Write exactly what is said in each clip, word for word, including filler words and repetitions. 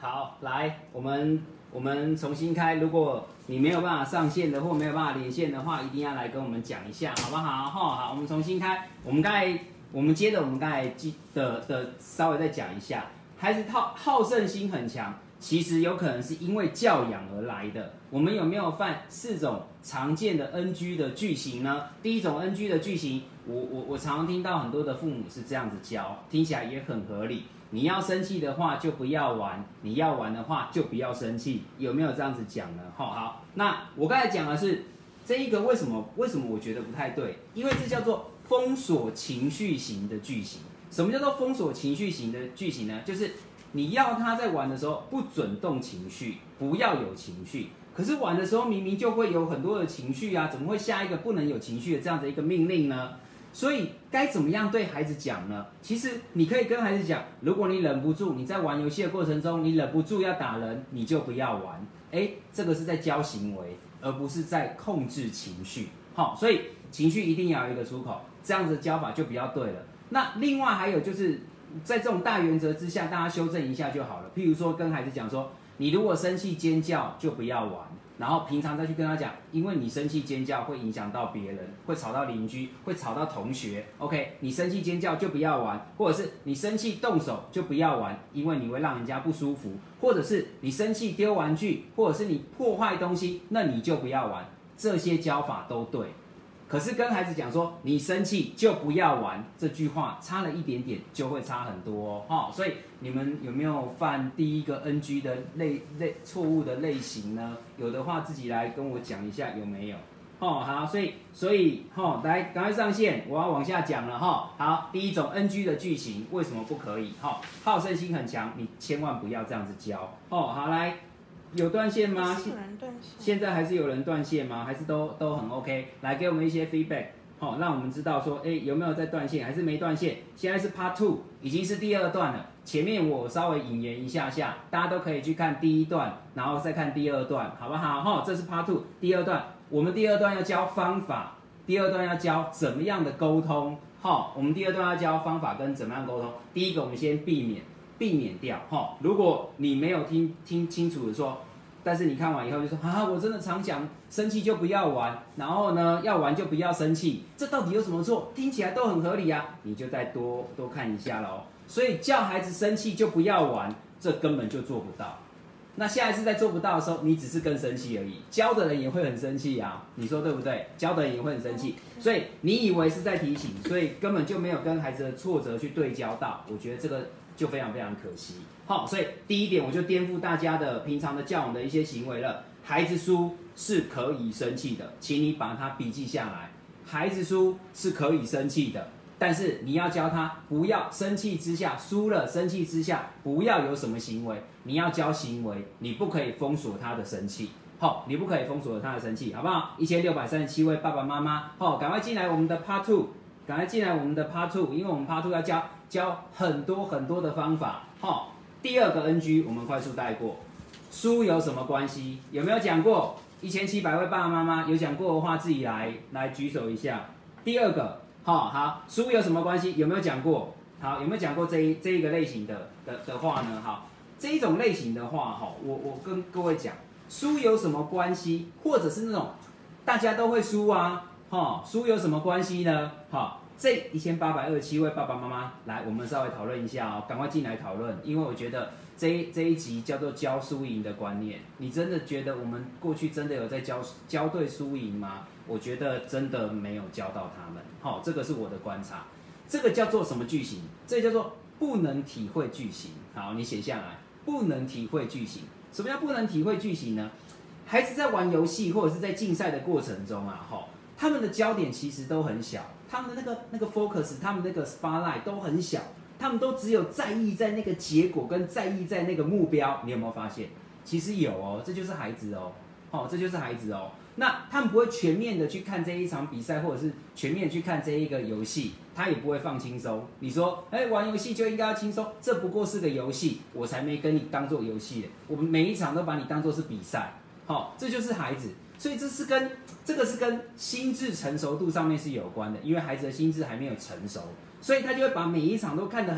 好，来，我们我们重新开。如果你没有办法上线的或没有办法连线的话，一定要来跟我们讲一下，好不好？哈，好，我们重新开。我们刚才，我们接着我们刚才的的稍微再讲一下，孩子好好胜心很强，其实有可能是因为教养而来的。我们有没有犯四种常见的 N G 的句型呢？第一种 N G 的句型，我我我常常听到很多的父母是这样子教，听起来也很合理。你要生气的话就不要玩，你要玩的话就不要生气，有没有这样子讲呢？好，好，那我刚才讲的是这一个为什么为什么我觉得不太对？因为这叫做封锁情绪型的句型。什么叫做封锁情绪型的句型呢？就是你要他在玩的时候不准动情绪，不要有情绪。可是玩的时候明明就会有很多的情绪啊，怎么会下一个不能有情绪的这样的一个命令呢？所以该怎么样对孩子讲呢？其实你可以跟孩子讲，如果你忍不住，你在玩游戏的过程中，你忍不住要打人，你就不要玩。哎，这个是在教行为，而不是在控制情绪。好，所以情绪一定要有一个出口，这样子的教法就比较对了。那另外还有就是在这种大原则之下，大家修正一下就好了。譬如说跟孩子讲说，你如果生气尖叫就不要玩。然后平常再去跟他讲，因为你生气尖叫会影响到别人，会吵到邻居，会吵到同学。OK， 你生气尖叫就不要玩，或者是你生气动手就不要玩，因为你会让人家不舒服。或者是你生气丢玩具，或者是你破坏东西，那你就不要玩。这些教法都对。可是跟孩子讲说你生气就不要玩，这句话差了一点点就会差很多哦。哦所以你们有没有犯第一个 N G 的类类错误的类型呢？有的话自己来跟我讲一下有没有？哦，好，所以所以哦，来赶快上线，我要往下讲了哈。好，第一种 N G 的句型为什么不可以？哈，好胜心很强，你千万不要这样子教。哦，好来。有断线吗？ 有人断线。 现在还是有人断线吗？还是都都很 OK？ 来给我们一些 feedback， 好、哦，让我们知道说，哎，有没有在断线，还是没断线？现在是 Part Two， 已经是第二段了。前面我稍微引言一下下，大家都可以去看第一段，然后再看第二段，好不好？哈、哦，这是 Part Two， 第二段，我们第二段要教方法，第二段要教怎么样的沟通。好、哦，我们第二段要教方法跟怎么样沟通。第一个，我们先避免。避免掉哈，如果你没有听听清楚的说，但是你看完以后就说啊，我真的常讲生气就不要玩，然后呢要玩就不要生气，这到底有什么错？听起来都很合理啊，你就再多多看一下喽。所以叫孩子生气就不要玩，这根本就做不到。那下一次再做不到的时候，你只是更生气而已，教的人也会很生气啊，你说对不对？教的人也会很生气，所以你以为是在提醒，所以根本就没有跟孩子的挫折去对焦到，我觉得这个就非常非常可惜。好，所以第一点我就颠覆大家的平常的教养的一些行为了。孩子输是可以生气的，请你把它笔记下来。孩子输是可以生气的，但是你要教他不要生气之下输了，生气之下不要有什么行为，你要教行为，你不可以封锁他的生气。好，你不可以封锁他的生气，好不好？一千六百三十七位爸爸妈妈，好，赶快进来我们的 Part Two， 赶快进来我们的 Part Two， 因为我们 Part Two 要教教很多很多的方法。好，第二个 N G 我们快速带过，输有什么关系？有没有讲过？一千七百位爸爸妈妈有讲过的话，自己来来举手一下。第二个，好好，输有什么关系？有没有讲过？好，有没有讲过这一这一个类型的的的话呢？好，这一种类型的话，哈，我我跟各位讲，输有什么关系？或者是那种大家都会输啊，哈，输有什么关系呢？好，这一千八百二十七位爸爸妈妈，来，我们稍微讨论一下哦，赶快进来讨论，因为我觉得。这一这一集叫做教输赢的观念，你真的觉得我们过去真的有在教教对输赢吗？我觉得真的没有教到他们。好、哦，这个是我的观察。这个叫做什么句型？这个叫做不能体会句型。好，你写下来，不能体会句型。什么叫不能体会句型呢？孩子在玩游戏或者是在竞赛的过程中啊，哈、哦，他们的焦点其实都很小，他们的那个那个 focus， 他们那个 spotlight 都很小。他们都只有在意在那个结果跟在意在那个目标，你有没有发现？其实有哦，这就是孩子哦，哦，这就是孩子哦。那他们不会全面的去看这一场比赛，或者是全面去看这一个游戏，他也不会放轻松。你说，哎，玩游戏就应该要轻松，这不过是个游戏，我才没跟你当做游戏，我们每一场都把你当做是比赛，好、哦，这就是孩子。所以这是跟这个是跟心智成熟度上面是有关的，因为孩子的心智还没有成熟。所以他就会把每一场都看得很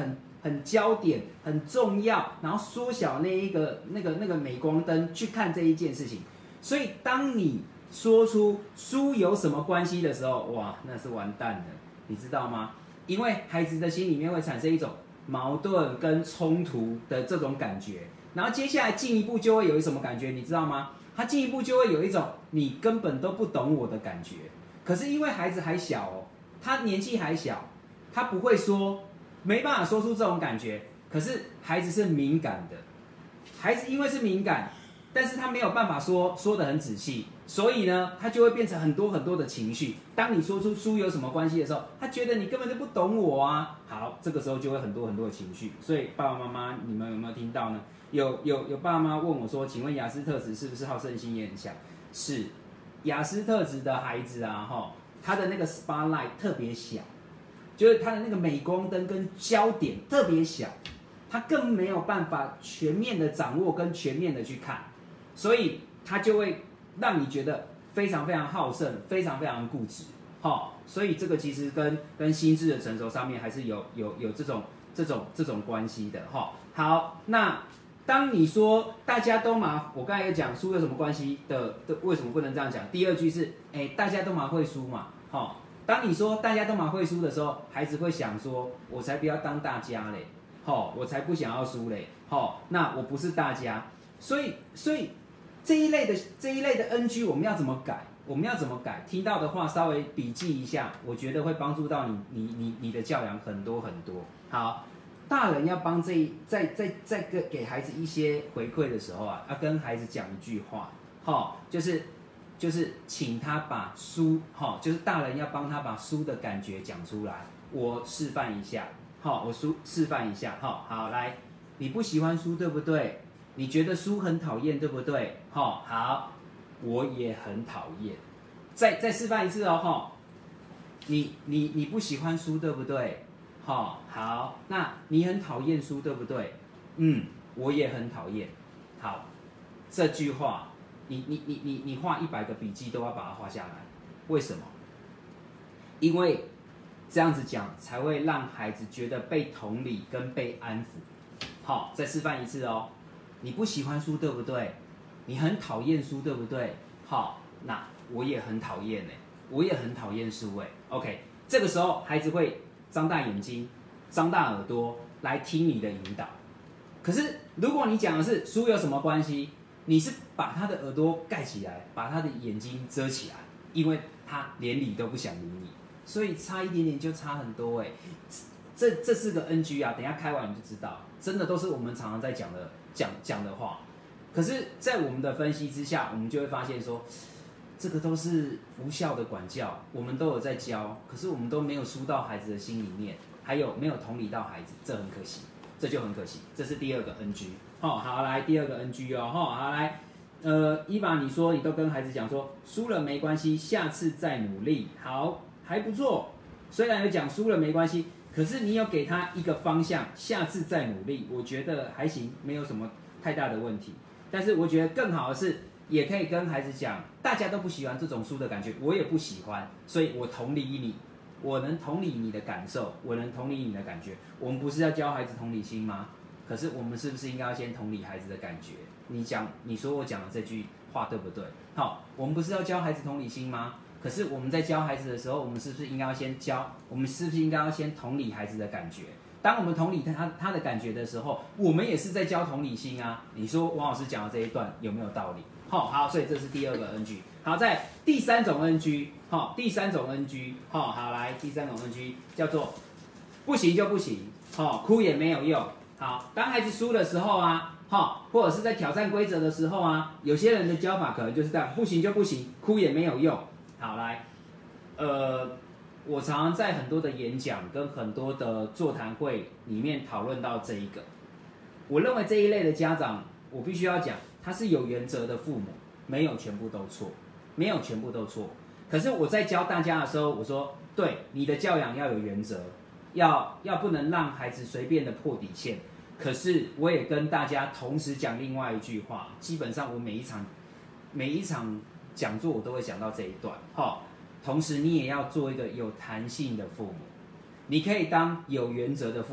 很焦点、很重要，然后缩小那一个那个那个镁光灯去看这一件事情。所以当你说出书有什么关系的时候，哇，那是完蛋了，你知道吗？因为孩子的心里面会产生一种矛盾跟冲突的这种感觉，然后接下来进一步就会有什么感觉，你知道吗？他进一步就会有一种你根本都不懂我的感觉。可是因为孩子还小哦，他年纪还小，他不会说，没办法说出这种感觉。可是孩子是敏感的，孩子因为是敏感，但是他没有办法说说得很仔细，所以呢，他就会变成很多很多的情绪。当你说出书有什么关系的时候，他觉得你根本就不懂我啊。好，这个时候就会很多很多的情绪。所以爸爸妈妈，你们有没有听到呢？有有有爸妈问我说，请问雅思特质是不是好胜心也很强？是，雅思特质的孩子啊，哈，他的那个 spotlight 特别小，就是他的那个镁光灯跟焦点特别小，他更没有办法全面的掌握跟全面的去看，所以他就会让你觉得非常非常好胜，非常非常固执，哈，所以这个其实跟跟心智的成熟上面还是有有有这种这种这种关系的，哈。好，那当你说大家都嘛，我刚才有讲书有什么关系的，的为什么不能这样讲？第二句是，哎，大家都嘛会输嘛，哈。当你说大家都嘛会输的时候，孩子会想说，我才不要当大家嘞，吼，我才不想要输嘞，吼，那我不是大家，所以所以这一类的这一类的 N G 我们要怎么改？我们要怎么改？听到的话稍微笔记一下，我觉得会帮助到你你你你的教养很多很多。好，大人要帮这一在在在给给孩子一些回馈的时候啊，要跟孩子讲一句话，吼，就是就是请他把书，吼，就是大人要帮他把书的感觉讲出来。我示范一下，好，我书示范一下，好，好，来，你不喜欢书对不对？你觉得书很讨厌对不对？好，好，我也很讨厌。再再示范一次哦，哈，你你你不喜欢书对不对？好，好，那你很讨厌书对不对？嗯，我也很讨厌。好，这句话，你你你你你画一百个笔记都要把它画下来，为什么？因为这样子讲才会让孩子觉得被同理跟被安抚。好，再示范一次哦。你不喜欢书对不对？你很讨厌书对不对？好，那我也很讨厌哎，我也很讨厌书哎。OK， 这个时候孩子会张大眼睛、张大耳朵来听你的引导。可是如果你讲的是书有什么关系，你是把他的耳朵盖起来，把他的眼睛遮起来，因为他连理都不想理你。所以差一点点就差很多哎，这这是个 N G 啊，等一下开完你就知道，真的都是我们常常在讲的讲讲的话。可是，在我们的分析之下，我们就会发现说，这个都是无效的管教，我们都有在教，可是我们都没有输到孩子的心里面，还有没有同理到孩子，这很可惜，这就很可惜。这是第二个 N G。好，好来第二个 N G 哦，好，好来。呃，伊娃，你说你都跟孩子讲说，输了没关系，下次再努力。好。还不错，虽然有讲输了没关系，可是你有给他一个方向，下次再努力，我觉得还行，没有什么太大的问题。但是我觉得更好的是，也可以跟孩子讲，大家都不喜欢这种输的感觉，我也不喜欢，所以我同理你，我能同理你的感受，我能同理你的感觉。我们不是要教孩子同理心吗？可是我们是不是应该要先同理孩子的感觉？你讲，你说我讲的这句话对不对？好，我们不是要教孩子同理心吗？可是我们在教孩子的时候，我们是不是应该要先教？我们是不是应该要先同理孩子的感觉？当我们同理他他的感觉的时候，我们也是在教同理心啊。你说王老师讲的这一段有没有道理？好，好，所以这是第二个 N G。好，在第三种 N G， 好，第三种 N G， 好，好来，第三种 N G 叫做不行就不行，好，哭也没有用。好，当孩子输的时候啊，好，或者是在挑战规则的时候啊，有些人的教法可能就是这样，不行就不行，哭也没有用。好来，呃，我常常在很多的演讲跟很多的座谈会里面讨论到这一个。我认为这一类的家长，我必须要讲，他是有原则的父母，没有全部都错，没有全部都错。可是我在教大家的时候，我说，对，你的教养要有原则，要要不能让孩子随便的破底线。可是我也跟大家同时讲另外一句话，基本上我每一场每一场讲座我都会讲到这一段，好，同时你也要做一个有弹性的父母，你可以当有原则的父母，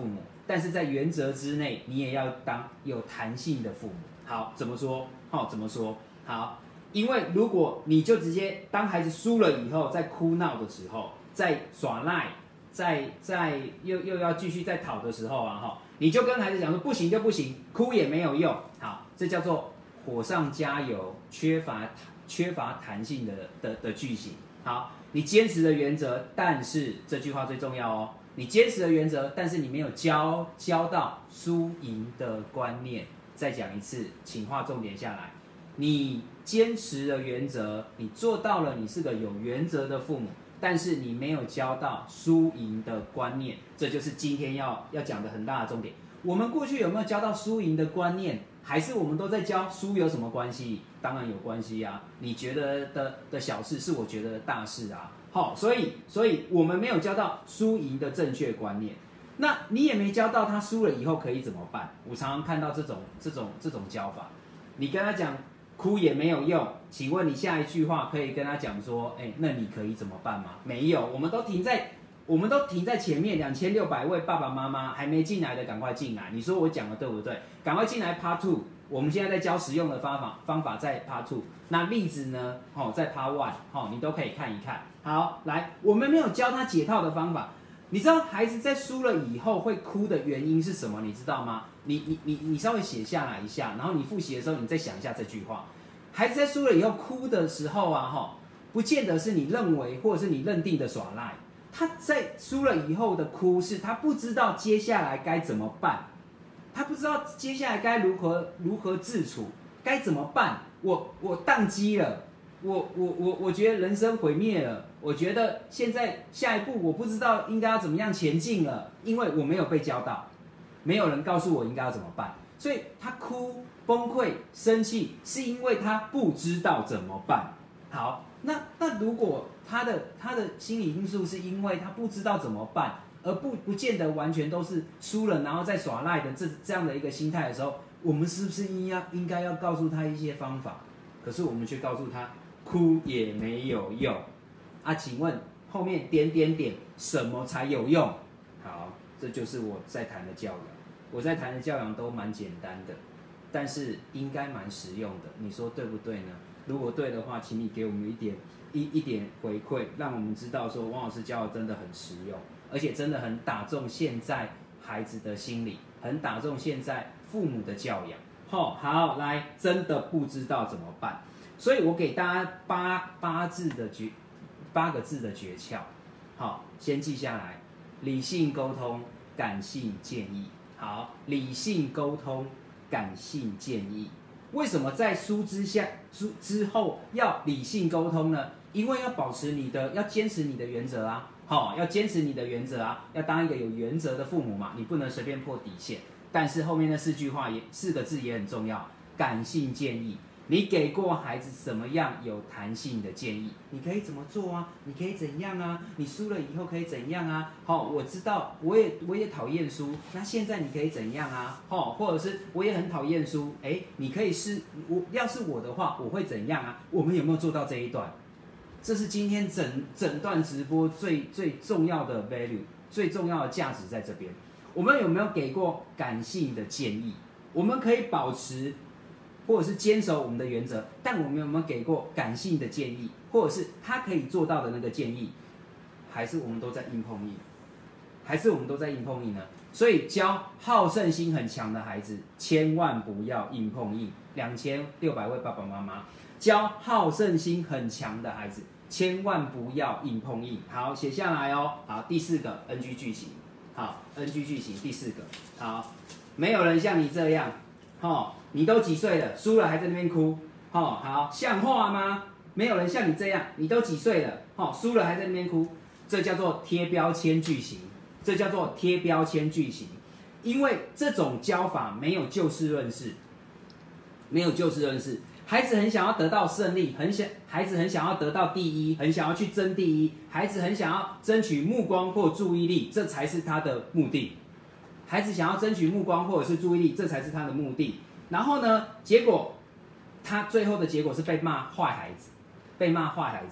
但是在原则之内，你也要当有弹性的父母。好，怎么说？好、哦，怎么说？好，因为如果你就直接当孩子输了以后，在哭闹的时候，在耍赖，在在又又要继续在讨的时候啊，哈，你就跟孩子讲说不行就不行，哭也没有用。好，这叫做火上加油，缺乏缺乏弹性的的的句型。好，你坚持的原则，但是这句话最重要哦。你坚持的原则，但是你没有教教到输赢的观念。再讲一次，请画重点下来。你坚持的原则，你做到了，你是个有原则的父母，但是你没有教到输赢的观念，这就是今天要要讲的很大的重点。我们过去有没有教到输赢的观念？还是我们都在教输有什么关系？当然有关系啊！你觉得的的小事，是我觉得的大事啊。好、哦，所以所以我们没有教到输赢的正确观念。那你也没教到他输了以后可以怎么办？我常常看到这种这种这种教法，你跟他讲哭也没有用，请问你下一句话可以跟他讲说，哎，那你可以怎么办吗？没有，我们都停在我们都停在前面，两千六百位爸爸妈妈还没进来的赶快进来。你说我讲的对不对？赶快进来 Part Two， 我们现在在教实用的方法方法在 Part Two， 那例子呢？哦，在 Part One， 哦，你都可以看一看。好，来，我们没有教他解套的方法。你知道孩子在输了以后会哭的原因是什么？你知道吗？你你你你稍微写下来一下，然后你复习的时候你再想一下这句话。孩子在输了以后哭的时候啊，哈，不见得是你认为或者是你认定的耍赖。他在输了以后的哭是他不知道接下来该怎么办，他不知道接下来该如何如何自处，该怎么办？我我宕机了。我我我我觉得人生毁灭了，我觉得现在下一步我不知道应该要怎么样前进了，因为我没有被教导，没有人告诉我应该要怎么办，所以他哭、崩溃、生气，是因为他不知道怎么办。好，那那如果他的他的心理因素是因为他不知道怎么办，而不不见得完全都是输了然后再耍赖的这这样的一个心态的时候，我们是不是应该应该要告诉他一些方法？可是我们却告诉他。哭也没有用啊！请问后面点点点什么才有用？好，这就是我在谈的教养。我在谈的教养都蛮简单的，但是应该蛮实用的。你说对不对呢？如果对的话，请你给我们一点一一点回馈，让我们知道说王老师教的真的很实用，而且真的很打中现在孩子的心理，很打中现在父母的教养。好，好，来，真的不知道怎么办。所以我给大家八八字的诀，八个字的诀窍，好，先记下来：理性沟通，感性建议。好，理性沟通，感性建议。为什么在输之下输之后要理性沟通呢？因为要保持你的，要坚持你的原则啊，好，要坚持你的原则啊，要当一个有原则的父母嘛，你不能随便破底线。但是后面那四句话也四个字也很重要，感性建议。你给过孩子什么样有弹性的建议？你可以怎么做啊？你可以怎样啊？你输了以后可以怎样啊？好、哦，我知道，我也我也讨厌输，那现在你可以怎样啊？哦，或者是我也很讨厌输，哎，你可以是我要是我的话，我会怎样啊？我们有没有做到这一段？这是今天整整段直播最最重要的 value， 最重要的价值在这边。我们有没有给过感性的建议？我们可以保持。或者是坚守我们的原则，但我们有没有给过感性的建议，或者是他可以做到的那个建议，还是我们都在硬碰硬，还是我们都在硬碰硬呢？所以教好胜心很强的孩子，千万不要硬碰硬。两千六百位爸爸妈妈，教好胜心很强的孩子，千万不要硬碰硬。好，写下来哦。好，第四个 N G 句型，好 N G 句型第四个，好，没有人像你这样，哦。你都几岁了，输了还在那边哭，哦，好，像话吗？没有人像你这样，你都几岁了，哦，输了还在那边哭，这叫做贴标签句型，这叫做贴标签句型，因为这种教法没有就事论事，没有就事论事，孩子很想要得到胜利，很想，孩子很想要得到第一，很想要去争第一，孩子很想要争取目光或注意力，这才是他的目的。孩子想要争取目光或者是注意力，这才是他的目的。然后呢，结果他最后的结果是被骂坏孩子，被骂坏孩子。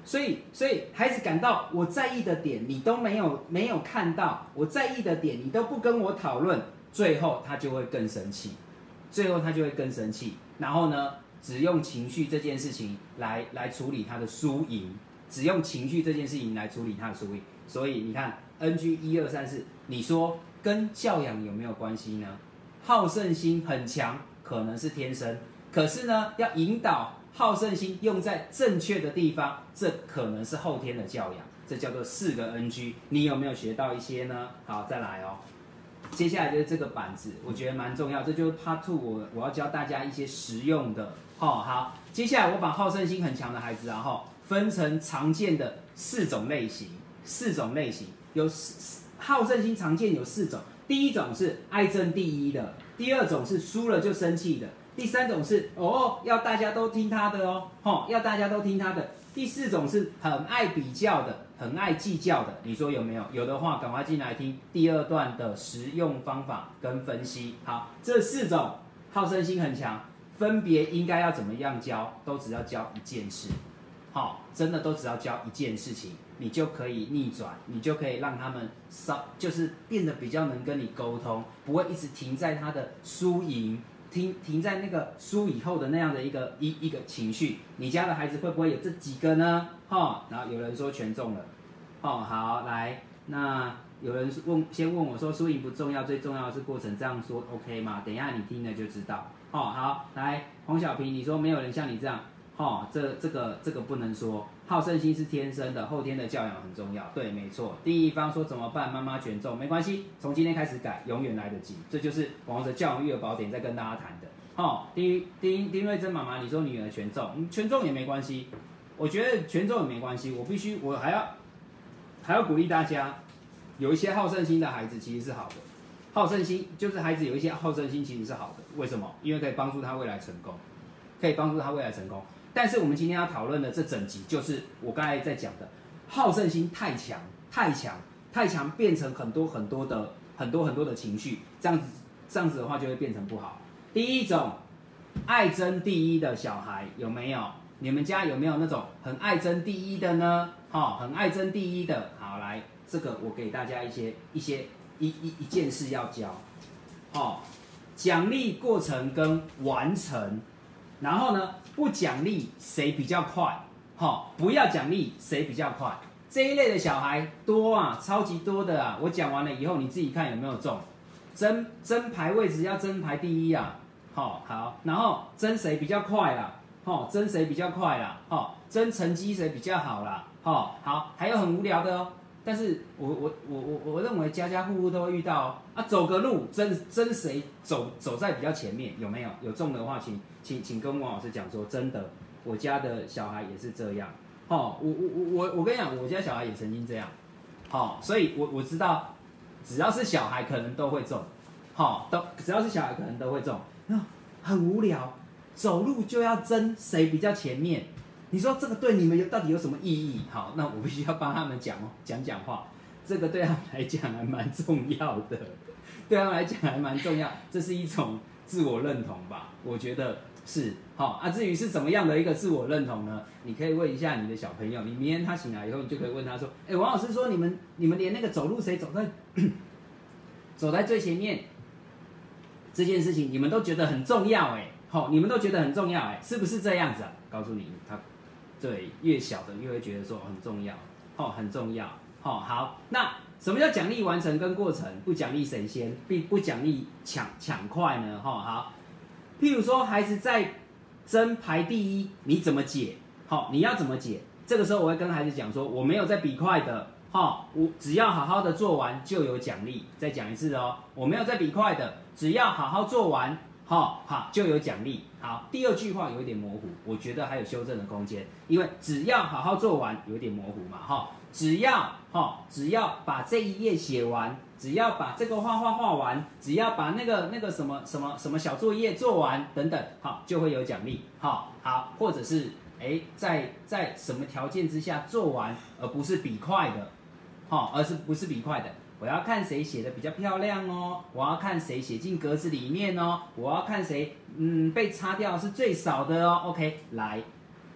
所以所以孩子感到我在意的点你都没有没有看到，我在意的点你都不跟我讨论，最后他就会更生气，最后他就会更生气，然后呢，只用情绪这件事情来来处理他的输赢，只用情绪这件事情来处理他的输赢。所以你看 N G 一二三四，你说跟教养有没有关系呢？好胜心很强，可能是天生，可是呢，要引导好胜心用在正确的地方，这可能是后天的教养，这叫做四个 N G。你有没有学到一些呢？好，再来哦。接下来就是这个板子，我觉得蛮重要，这就是 Part Two， 我我要教大家一些实用的。哦，好，接下来我把好胜心很强的孩子啊，哈，分成常见的四种类型，四种类型有好胜心常见有四种，第一种是爱争第一的，第二种是输了就生气的，第三种是哦要大家都听他的哦，哦要大家都听他的，第四种是很爱比较的，很爱计较的，你说有没有？有的话赶快进来听第二段的实用方法跟分析。好，这四种好胜心很强，分别应该要怎么样教？都只要教一件事，好，真的都只要教一件事情，你就可以逆转，你就可以让他们稍就是变得比较能跟你沟通，不会一直停在他的输赢。停停在那个输以后的那样的一个一一个情绪，你家的孩子会不会有这几个呢？哈，然后有人说全中了，哦，好，来，那有人问，先问我说输赢不重要，最重要的是过程，这样说 OK 吗？等一下你听了就知道。哦，好，来，黄小平，你说没有人像你这样，哦，这这个这个不能说，好胜心是天生的，后天的教养很重要，对，没错。第一方说怎么办？妈妈全中，没关系，从今天开始改，永远来得及。这就是王者教养育儿宝典在跟大家谈的。哦，丁丁丁瑞珍妈妈，你说女儿全中，嗯，全中也没关系，我觉得全中也没关系，我必须我还要还要鼓励大家，有一些好胜心的孩子其实是好的，好胜心就是孩子有一些好胜心其实是好的，为什么？因为可以帮助他未来成功，可以帮助他未来成功。但是我们今天要讨论的这整集，就是我刚才在讲的，好胜心太强、太强、太强，变成很多很多的、很多很多的情绪，这样子这样子的话就会变成不好。第一种，爱争第一的小孩有没有？你们家有没有那种很爱争第一的呢？哦，很爱争第一的，好，来，这个我给大家一些一些一一一件事要教，哦，奖励过程跟完成。然后呢，不奖励谁比较快，哦，不要奖励谁比较快，这一类的小孩多啊，超级多的啊。我讲完了以后，你自己看有没有中。争争排位置要争排第一啊，好，好，然后争谁比较快啦，哦，争谁比较快啦，哦，争成绩谁比较好啦，哦，好，还有很无聊的哦。但是我我我我我认为家家户户都会遇到哦，啊，走个路争争谁走走在比较前面，有没有？有中的话，请请请跟王老师讲说，真的，我家的小孩也是这样，哦，我我我我我跟你讲，我家小孩也曾经这样，哦，所以我我知道，只要是小孩可能都会中，哦，都只要是小孩可能都会中，很无聊，走路就要争谁比较前面。你说这个对你们有到底有什么意义？好，那我必须要帮他们讲哦，讲讲话，这个对他们来讲还蛮重要的，对他们来讲还蛮重要，这是一种自我认同吧，我觉得是。好啊，至于是怎么样的一个自我认同呢？你可以问一下你的小朋友，你明天他醒来以后，你就可以问他说：“哎，王老师说你们你们连那个走路谁走在走在最前面这件事情，你们都觉得很重要哎，好，你们都觉得很重要哎，是不是这样子啊？”告诉你，他。对，越小的越会觉得说很重要，哦，很重要，哦，好，那什么叫奖励完成跟过程？不奖励谁先，并不奖励抢抢快呢，哈、哦，好，譬如说孩子在争排第一，你怎么解？好、哦，你要怎么解？这个时候我会跟孩子讲说，我没有在比快的，哈、哦，我只要好好的做完就有奖励。再讲一次哦，我没有在比快的，只要好好做完。好，好就有奖励。好，第二句话有一点模糊，我觉得还有修正的空间，因为只要好好做完，有点模糊嘛，哈，只要哈，只要把这一页写完，只要把这个画画画完，只要把那个那个什么什么什么小作业做完，等等，好就会有奖励。好，好，或者是哎，在在什么条件之下做完，而不是比快的，好，而是不是比快的。我要看谁写的比较漂亮哦，我要看谁写进格子里面哦，我要看谁嗯被擦掉是最少的哦。OK， 来，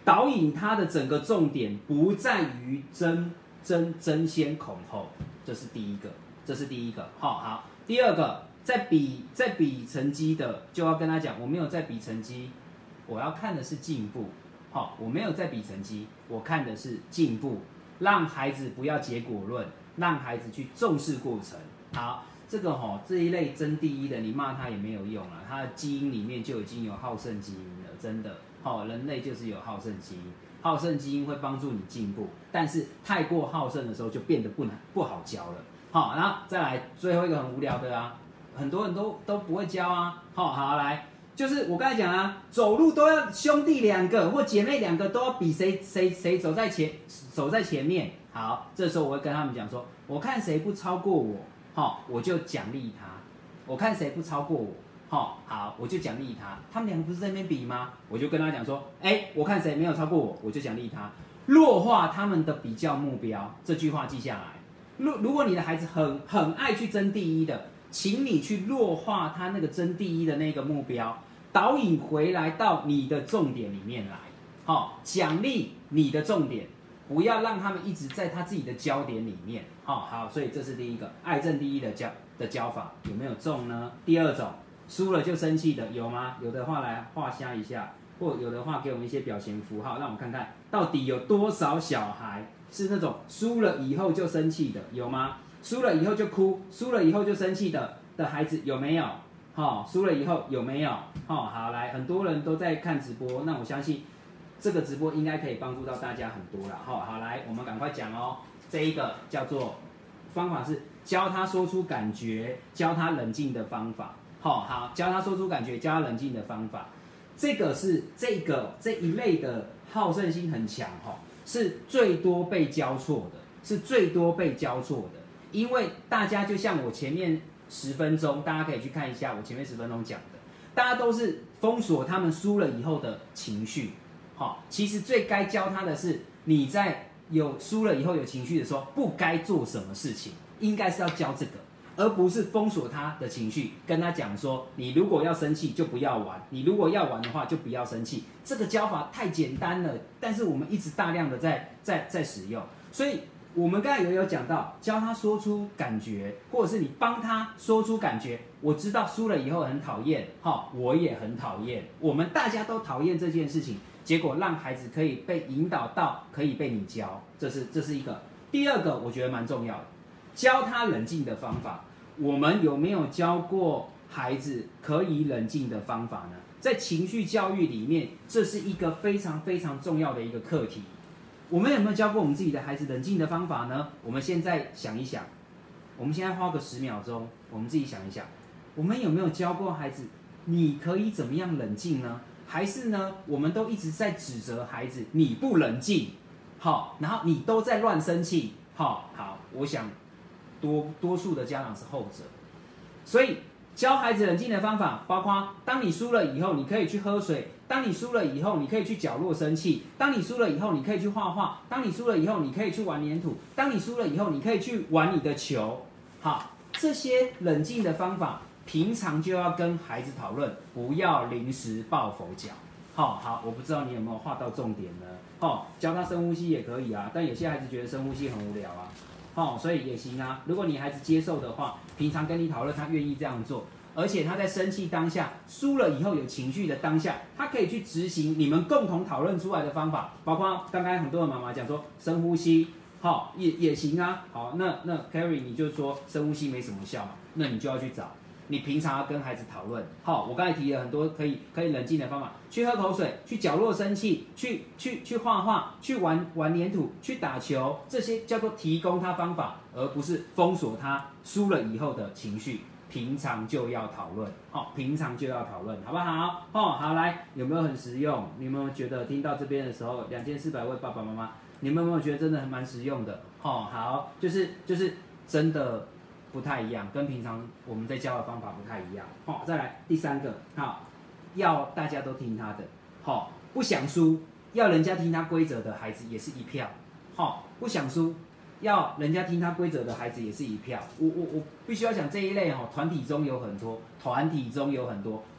导引他的整个重点不在于争争争先恐后，这是第一个，这是第一个。好，好，第二个，在比在比成绩的，就要跟他讲，我没有在比成绩，我要看的是进步。好，我没有在比成绩，我看的是进步，让孩子不要结果论，让孩子去重视过程。好，这个哈、哦、这一类争第一的，你骂他也没有用啊，他的基因里面就已经有好胜基因了，真的。好、哦，人类就是有好胜基因，好胜基因会帮助你进步，但是太过好胜的时候就变得不难不好教了。好，然后再来最后一个很无聊的啊，很多人都都不会教啊。好，好来。就是我刚才讲啊，走路都要兄弟两个或姐妹两个都要比谁谁谁走在前走在前面。好，这时候我会跟他们讲说，我看谁不超过我，好，我就奖励他。我看谁不超过我，好，好，我就奖励他。他们两个不是在那边比吗？我就跟他讲说，哎，我看谁没有超过我，我就奖励他。弱化他们的比较目标，这句话记下来。如如果你的孩子很很爱去争第一的，请你去弱化他那个争第一的那个目标，导引回来到你的重点里面来，好、哦，奖励你的重点，不要让他们一直在他自己的焦点里面，好、哦，好，所以这是第一个爱争第一的教的教法，有没有中呢？第二种，输了就生气的有吗？有的话来画下一下，或有的话给我们一些表情符号，让我们看看到底有多少小孩是那种输了以后就生气的，有吗？输了以后就哭，输了以后就生气的的孩子有没有？好、哦，输了以后有没有？好、哦，好来，很多人都在看直播，那我相信这个直播应该可以帮助到大家很多了。好、哦，好来，我们赶快讲哦。这一个叫做方法是教他说出感觉，教他冷静的方法。好、哦，好，教他说出感觉，教他冷静的方法。这个是这个这一类的好胜心很强哈、哦，是最多被教错的，是最多被教错的。因为大家就像我前面十分钟，大家可以去看一下我前面十分钟讲的，大家都是封锁他们输了以后的情绪。好，其实最该教他的是，你在有输了以后有情绪的时候，不该做什么事情，应该是要教这个，而不是封锁他的情绪，跟他讲说，你如果要生气就不要玩，你如果要玩的话就不要生气。这个教法太简单了，但是我们一直大量的在在在使用，所以。我们刚才也有讲到，教他说出感觉，或者是你帮他说出感觉。我知道输了以后很讨厌，哈，我也很讨厌，我们大家都讨厌这件事情。结果让孩子可以被引导到可以被你教，这是这是一个。第二个我觉得蛮重要的，教他冷静的方法。我们有没有教过孩子可以冷静的方法呢？在情绪教育里面，这是一个非常非常重要的一个课题。我们有没有教过我们自己的孩子冷静的方法呢？我们现在想一想，我们现在花个十秒钟，我们自己想一想，我们有没有教过孩子，你可以怎么样冷静呢？还是呢，我们都一直在指责孩子，你不冷静，好，然后你都在乱生气，好，好，我想多多数的家长是后者，所以教孩子冷静的方法，包括当你输了以后，你可以去喝水。当你输了以后，你可以去角落生气；当你输了以后，你可以去画画；当你输了以后，你可以去玩粘土；当你输了以后，你可以去玩你的球。好，这些冷静的方法，平常就要跟孩子讨论，不要临时抱佛脚。好好，我不知道你有没有画到重点呢？好，教他深呼吸也可以啊，但有些孩子觉得深呼吸很无聊啊。好，所以也行啊。如果你孩子接受的话，平常跟你讨论，他愿意这样做。而且他在生气当下，输了以后有情绪的当下，他可以去执行你们共同讨论出来的方法，包括刚刚很多的妈妈讲说深呼吸，好也也行啊。好，那那 Carrie 你就说深呼吸没什么效嘛，那你就要去找，你平常要跟孩子讨论。好，我刚才提了很多可以可以冷静的方法，去喝口水，去角落生气，去去去画画，去玩玩粘土，去打球，这些叫做提供他方法，而不是封锁他输了以后的情绪。平常就要讨论，好，平常就要讨论，好不好？哦，好，来，有没有很实用？你有没有觉得听到这边的时候，两千四百位爸爸妈妈，你们有没有觉得真的蛮实用的？哦，好，就是就是真的不太一样，跟平常我们在教的方法不太一样。好、哦，再来第三个，好，要大家都听他的，好、哦，不想输，要人家听他规则的孩子也是一票，好、哦，不想输。要人家听他规则的孩子也是一票，我我我必须要讲这一类哈、哦，团体中有很多，团体中有很多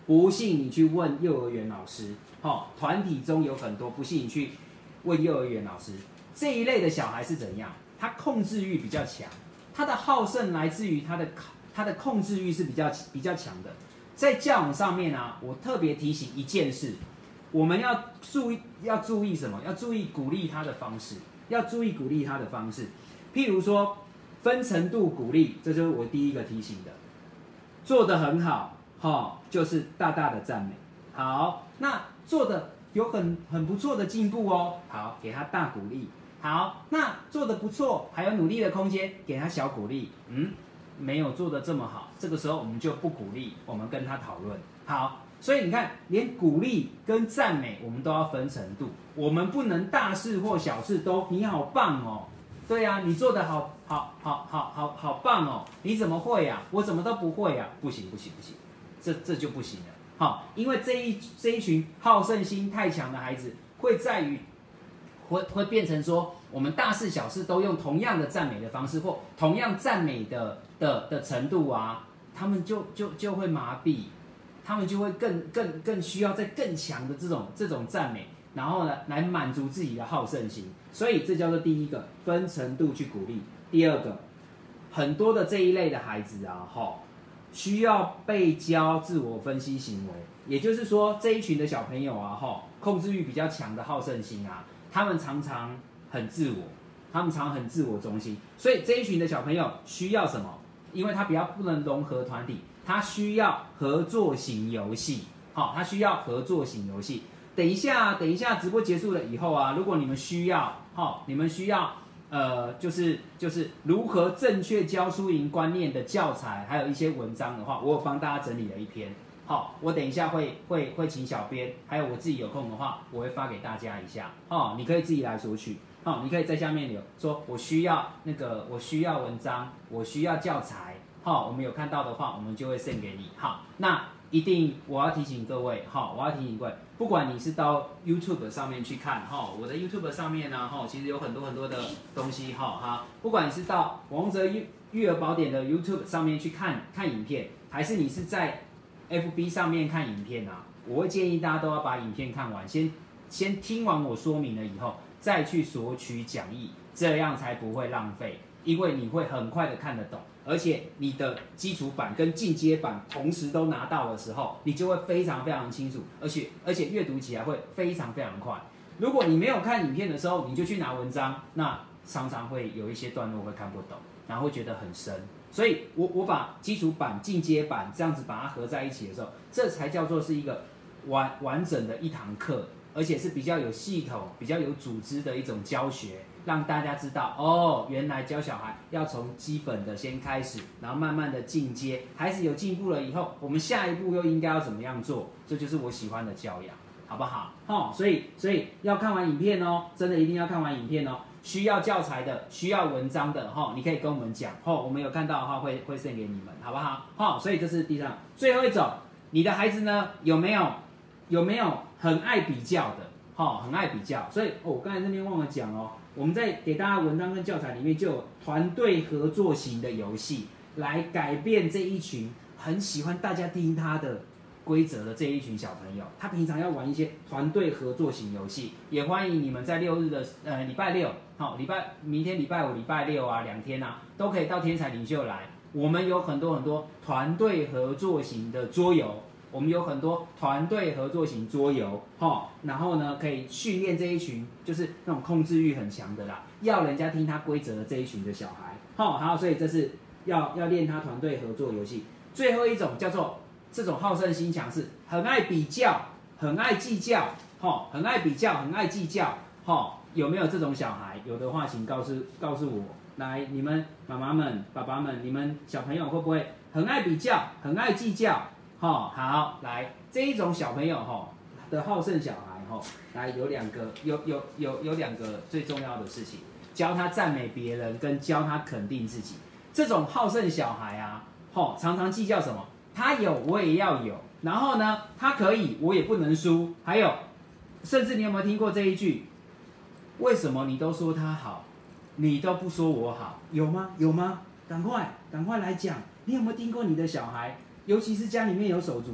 不信你去问幼儿园老师，好，团体中有很多，不信你去问幼儿园老师。这一类的小孩是怎样？他控制欲比较强，他的好胜来自于他的他的控制欲是比较比较强的。在教养上面啊，我特别提醒一件事，我们要注意要注意什么？要注意鼓励他的方式，要注意鼓励他的方式。譬如说分程度鼓励，这就是我第一个提醒的。做得很好，哈、哦，就是大大的赞美。好，那做的有很很不错的进步哦，好，给他大鼓励。好，那做的不错，还有努力的空间，给他小鼓励。嗯，没有做的这么好，这个时候我们就不鼓励，我们跟他讨论。好，所以你看，连鼓励跟赞美，我们都要分程度，我们不能大事或小事都你好棒哦。对呀、啊，你做的好好好好好好棒哦！你怎么会呀、啊？我怎么都不会呀、啊？不行不行不行，这这就不行了。好，因为这一这一群好胜心太强的孩子，会在于会会变成说，我们大事小事都用同样的赞美的方式，或同样赞美的的的程度啊，他们就就就会麻痹，他们就会更更更需要在更强的这种这种赞美。然后呢，来满足自己的好胜心，所以这叫做第一个分程度去鼓励。第二个，很多的这一类的孩子啊，哈，需要被教自我分析行为，也就是说这一群的小朋友啊，哈，控制欲比较强的好胜心啊，他们常常很自我，他们常常很自我中心，所以这一群的小朋友需要什么？因为他比较不能融合团体，他需要合作型游戏，好，他需要合作型游戏。等一下，等一下，直播结束了以后啊，如果你们需要，哈，你们需要，呃，就是就是如何正确教输赢观念的教材，还有一些文章的话，我有帮大家整理了一篇，好，我等一下会会会请小编，还有我自己有空的话，我会发给大家一下，哦，你可以自己来索取，哦，你可以在下面留说，我需要那个，我需要文章，我需要教材，好，我们有看到的话，我们就会 send 给你，好，那一定我要提醒各位，哈，我要提醒各位。不管你是到 YouTube 上面去看，哈，我的 YouTube 上面呢，哈，其实有很多很多的东西，哈，哈。不管你是到王哲育育儿宝典的 YouTube 上面去看看影片，还是你是在 F B 上面看影片啊，我会建议大家都要把影片看完，先先听完我说明了以后，再去索取讲义，这样才不会浪费，因为你会很快的看得懂。而且你的基础版跟进阶版同时都拿到的时候，你就会非常非常清楚，而且而且阅读起来会非常非常快。如果你没有看影片的时候，你就去拿文章，那常常会有一些段落会看不懂，然后会觉得很深。所以我我把基础版、进阶版这样子把它合在一起的时候，这才叫做是一个完完整的一堂课，而且是比较有系统、比较有组织的一种教学。让大家知道哦，原来教小孩要从基本的先开始，然后慢慢的进阶，孩子有进步了以后，我们下一步又应该要怎么样做？这就是我喜欢的教养，好不好？哦，所以所以要看完影片哦，真的一定要看完影片哦。需要教材的、需要文章的，哈、哦，你可以跟我们讲，哦，我们有看到的话会会 send 给你们，好不好？好、哦，所以这是第三，最后一种，你的孩子呢有没有有没有很爱比较的？哈、哦，很爱比较，所以哦，我刚才那边忘了讲哦。我们在给大家文章跟教材里面就有团队合作型的游戏，来改变这一群很喜欢大家听他的规则的这一群小朋友。他平常要玩一些团队合作型游戏，也欢迎你们在六日的呃礼拜六，好、哦、礼拜明天礼拜五、礼拜六啊两天啊，都可以到天才领袖来。我们有很多很多团队合作型的桌游。我们有很多团队合作型桌游，哈，然后呢，可以训练这一群就是那种控制欲很强的啦，要人家听他规则的这一群的小孩，哈，好，所以这是要要练他团队合作游戏。最后一种叫做这种好胜心强是很爱比较，很爱计较，哈，很爱比较，很爱计较，哈，有没有这种小孩？有的话，请告诉告诉我，来，你们妈妈们、爸爸们，你们小朋友会不会很爱比较，很爱计较？哦，好，来这一种小朋友哈、哦、的好胜小孩哈、哦，来有两个有有有有两个最重要的事情，教他赞美别人跟教他肯定自己。这种好胜小孩啊，哦，常常计较什么？他有我也要有，然后呢，他可以我也不能输。还有，甚至你有没有听过这一句？为什么你都说他好，你都不说我好？有吗？有吗？赶快赶快来讲，你有没有听过你的小孩？尤其是家里面有手足的，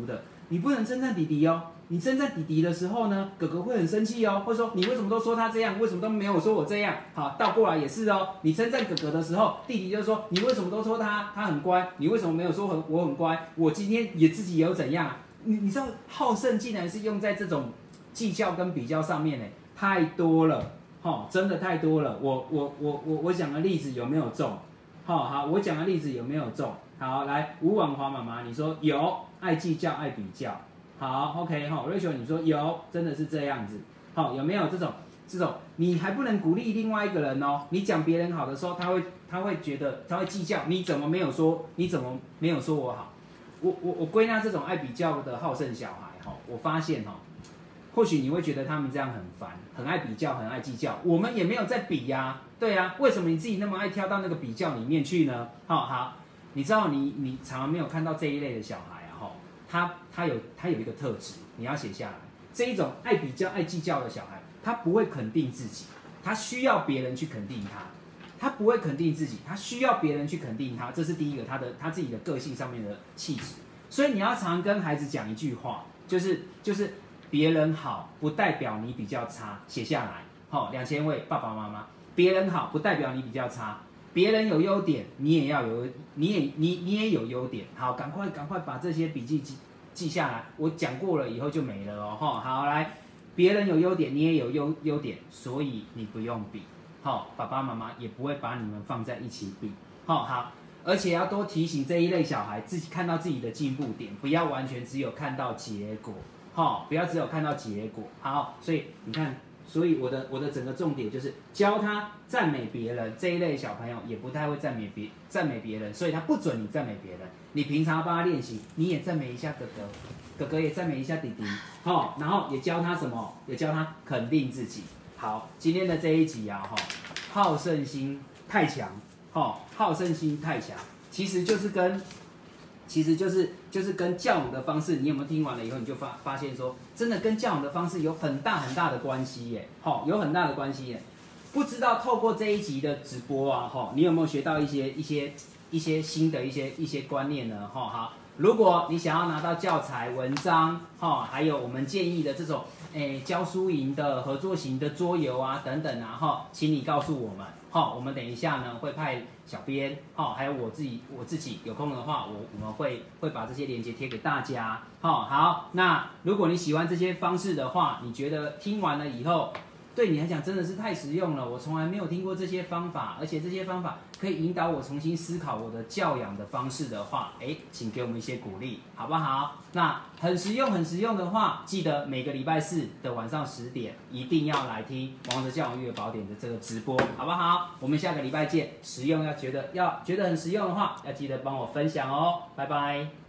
你不能称赞弟弟哦。你称赞弟弟的时候呢，哥哥会很生气哦，会说你为什么都说他这样，为什么都没有说我这样？好，倒过来也是哦。你称赞哥哥的时候，弟弟就说你为什么都说他他很乖，你为什么没有说很我很乖？我今天也自己也有怎样啊？你你知道好胜竟然是用在这种计较跟比较上面呢，太多了，哈，真的太多了。我我我我我讲的例子有没有中？好好，我讲的例子有没有中？好，来吴婉华妈妈，你说有，爱计较爱比较。好 ，OK 哈 ，Rachel 你说有，真的是这样子。好，有没有这种这种？你还不能鼓励另外一个人哦。你讲别人好的时候，他会他会觉得他会计较，你怎么没有说？你怎么没有说我好？我我我归纳这种爱比较的好胜小孩哈，我发现哈，或许你会觉得他们这样很烦，很爱比较，很爱计较。我们也没有在比呀、啊，对呀、啊，为什么你自己那么爱跳到那个比较里面去呢？好好，你知道你你常常没有看到这一类的小孩。他他有他有一个特质，你要写下来。这一种爱比较、爱计较的小孩，他不会肯定自己，他需要别人去肯定他。他不会肯定自己，他需要别人去肯定他。这是第一个，他的他自己的个性上面的气质。所以你要常跟孩子讲一句话，就是就是别人好不代表你比较差，写下来。好、哦，两千位爸爸妈妈，别人好不代表你比较差。别人有优点，你也要有，你也你你也有优点。好，赶快赶快把这些笔记记记下来。我讲过了以后就没了哦。好，来，别人有优点，你也有优优点，所以你不用比。好，爸爸妈妈也不会把你们放在一起比。好，好，而且要多提醒这一类小孩，自己看到自己的进步点，不要完全只有看到结果。好，不要只有看到结果。好，所以你看。所以我的我的整个重点就是教他赞美别人。这一类小朋友也不太会赞美别赞美别人，所以他不准你赞美别人。你平常帮他练习，你也赞美一下哥哥，哥哥也赞美一下弟弟，好，然后也教他什么？也教他肯定自己。好，今天的这一集啊，哈，好胜心太强，哈，好胜心太强，其实就是跟。其实就是就是跟教养的方式，你有没有听完了以后，你就发发现说，真的跟教养的方式有很大很大的关系耶，好，有很大的关系耶。不知道透过这一集的直播啊，哈，你有没有学到一些一些一些新的一些一些观念呢？哈，好，如果你想要拿到教材、文章，哈，还有我们建议的这种诶教书营的合作型的桌游啊等等啊，哈，请你告诉我们。好，我们等一下呢会派小编，好，还有我自己，我自己有空的话，我我们会会把这些链接贴给大家。好，好，那如果你喜欢这些方式的话，你觉得听完了以后，对你来讲真的是太实用了。我从来没有听过这些方法，而且这些方法可以引导我重新思考我的教养的方式的话，哎，请给我们一些鼓励，好不好？那很实用，很实用的话，记得每个礼拜四的晚上十点一定要来听《王者教养育儿宝典》的这个直播，好不好？我们下个礼拜见。实用要觉得要觉得很实用的话，要记得帮我分享哦，拜拜。